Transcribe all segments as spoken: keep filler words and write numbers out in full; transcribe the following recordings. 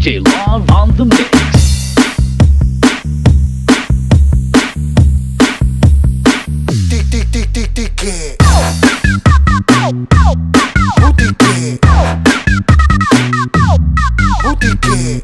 J Love on the mix. Butiki, Butiki, Butiki,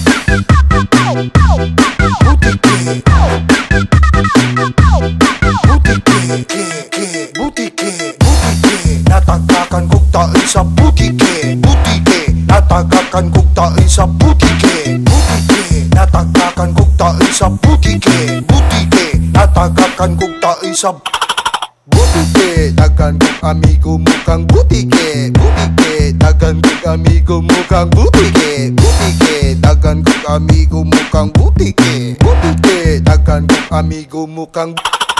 Butiki, Butiki, Butiki, natagakan kong tayo sa butiki, butiki, natagakan kong tayo sa butiki, butiki, natagakan kong tayo sa butiki, butiki, natagakan kong tayo sa butiki, dagan kong amigo mukhang butiki, butiki, dagan kong amigo mukhang butiki, butiki, dagan kong amigo mukhang butiki, butiki, dagan kong amigo mukhang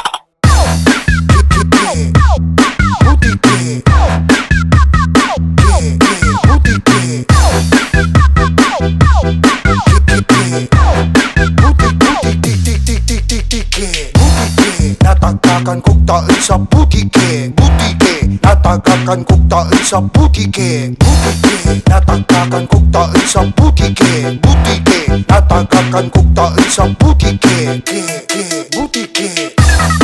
butiki, butiki, natagakan kong tayo sa butiki, butiki, natagakan kong tayo sa butiki, butiki, natagakan kong tayo sa butiki, butiki, natagakan kong tayo sa butiki, butiki.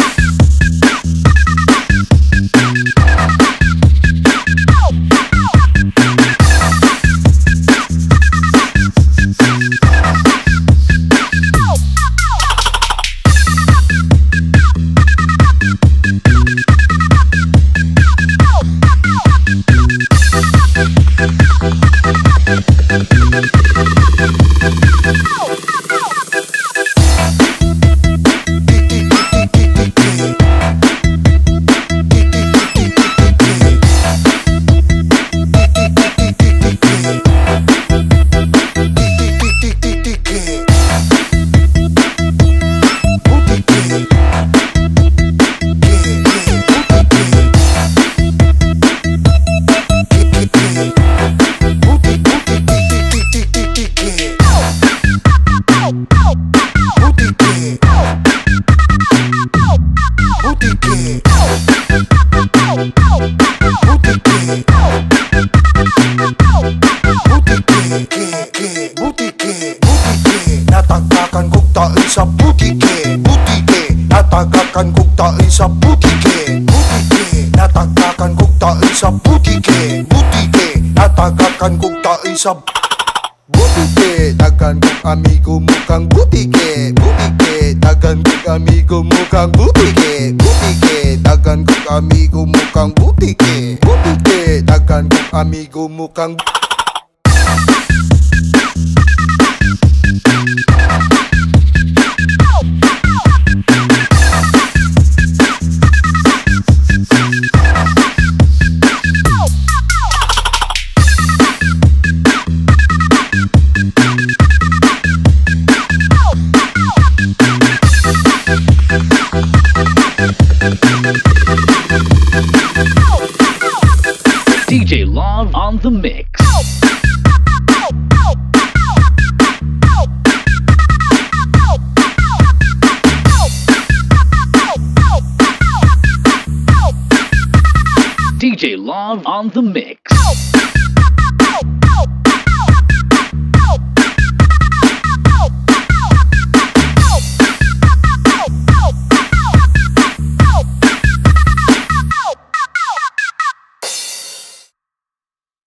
Natagakan kong tayo sa butiki, butiki, natagakan kong tayo sa butiki, butiki, natagakan kong tayo sa butiki, butiki, natagakan kong tayo sa butiki, dagan kong amigo mukhang butiki, butiki, dagan kong amigo mukhang butiki, butiki, dagan kong amigo mukhang butiki, butiki, dagan kong amigo mukhang D J Love on the mix. D J Love on the mix.